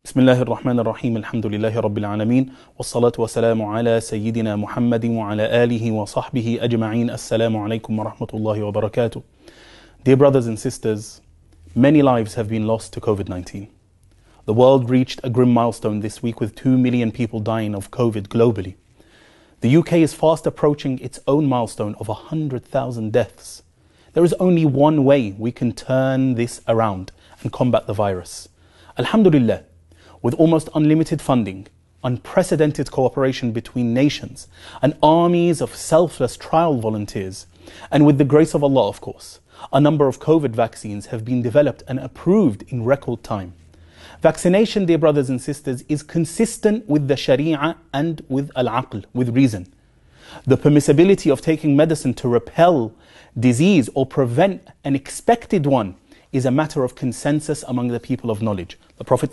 بسم الله الرحمن الرحيم الحمد لله رب العالمين والصلاة والسلام على سيدنا محمد وعلى آله وصحبه أجمعين. السلام عليكم ورحمة الله وبركاته. Dear brothers and sisters, many lives have been lost to COVID-19. The world reached a grim milestone this week with 2 million people dying of COVID globally. The UK is fast approaching its own milestone of 100,000 deaths. There is only one way we can turn this around and combat the virus. Alhamdulillah, with almost unlimited funding, unprecedented cooperation between nations, and armies of selfless trial volunteers, and with the grace of Allah, of course, a number of COVID vaccines have been developed and approved in record time. Vaccination, dear brothers and sisters, is consistent with the Sharia and with Al-Aql, with reason. The permissibility of taking medicine to repel disease or prevent an expected one is a matter of consensus among the people of knowledge. The Prophet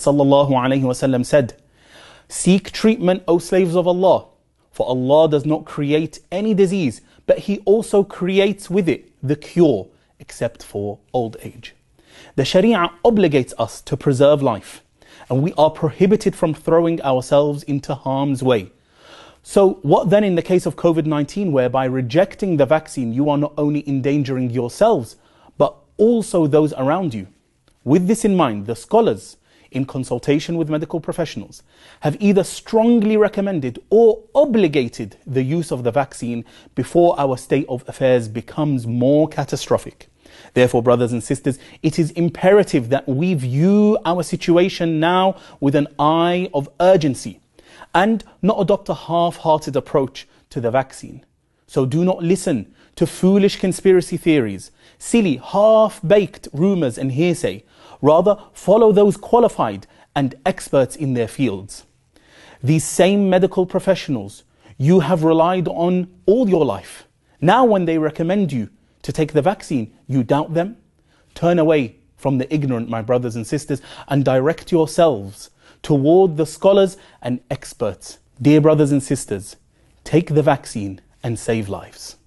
ﷺ said, "Seek treatment, O slaves of Allah, for Allah does not create any disease, but He also creates with it the cure, except for old age." The Sharia obligates us to preserve life, and we are prohibited from throwing ourselves into harm's way. So what then in the case of COVID-19, where by rejecting the vaccine you are not only endangering yourselves, but also those around you? With this in mind, the scholars, in consultation with medical professionals, have either strongly recommended or obligated the use of the vaccine before our state of affairs becomes more catastrophic. Therefore, brothers and sisters, it is imperative that we view our situation now with an eye of urgency and not adopt a half-hearted approach to the vaccine. So do not listen to foolish conspiracy theories, silly, half-baked rumors and hearsay. Rather, follow those qualified and experts in their fields. These same medical professionals you have relied on all your life. Now when they recommend you to take the vaccine, you doubt them? Turn away from the ignorant, my brothers and sisters, and direct yourselves toward the scholars and experts. Dear brothers and sisters, take the vaccine and save lives.